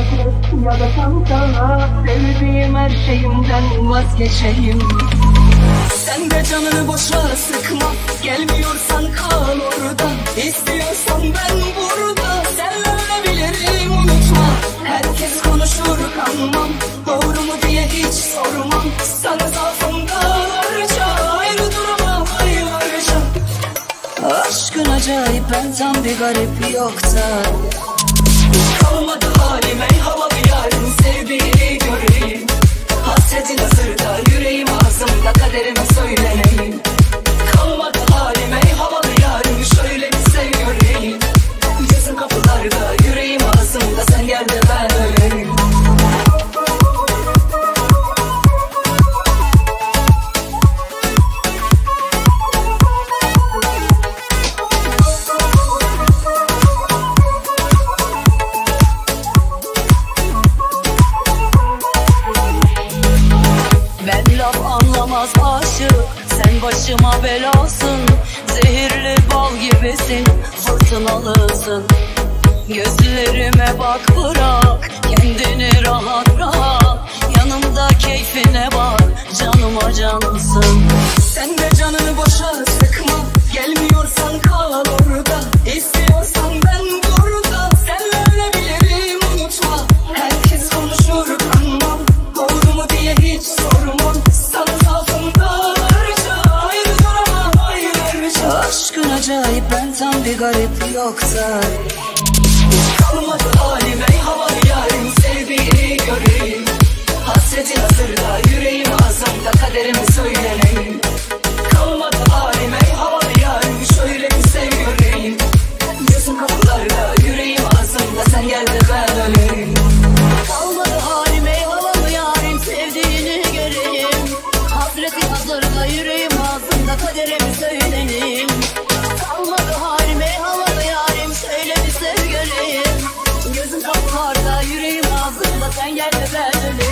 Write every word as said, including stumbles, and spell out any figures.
vazgeç ya da sana sevdiğim her şeyimden vazgeçeyim. Sen de canını boşa sıkma, gelmiyorsan kal orada. İstiyorsan ben burada, senle ölebilirim unutma. Herkes konuşur kanmam, doğru mu diye hiç sormam. Sana zaafımlarca ayrı duramam aylarca. Aşkın acayip, ben tam bir garip yoksa. Kalmadı halim ey havalı yarın, sevdiğini göreyim. Hasretin hazırda, yüreğim ağzımda, kaderime söyleneyim. Kalmadı halim ey havalı yarın, şöyle bir sev göreyim. Gözüm kapılarda, yüreğim ağzımda, sen gel de ben öleyim. Ben laf anlamaz aşık, sen başıma belasın. Zehirli bal gibisin, fırtınalısın. Gözlerime bak, bırak kendini rahat rahat. Yanımda keyfine bak, canıma cansın. Sen de canını boşa sıkma, gelmiyorsan kal orada. İstiyorsan ben burada, senle ölebilirim unutma. Herkes konuşur kanmam, doğru mu diye hiç sormam. Sana zaafımlarca ayrı duramam aylarca. Aşkın acayip, ben tam bir garip yoksa. Kalmadı halim ey havalı yarın, sevdiğini göreyim. Hasretin hazırda, yüreğim ağzımda, kaderimi söyleneyim. Kalmadı halim ey havalı yarın, şöyle bir sev göreyim. Gözüm kapılarda, yüreğim ağzımda, sen gel de ben öleyim. Kalmadı halim ey havalı yarın, sevdiğini göreyim. Hasretin hazırda, yüreğim ağzımda, kaderimi söyleneyim. Kalmadı halim ey havalı yarın, şöyle bir sev göreyim. Gözüm kapılarda, yüreğim ağzımda, sen gel de ben öleyim.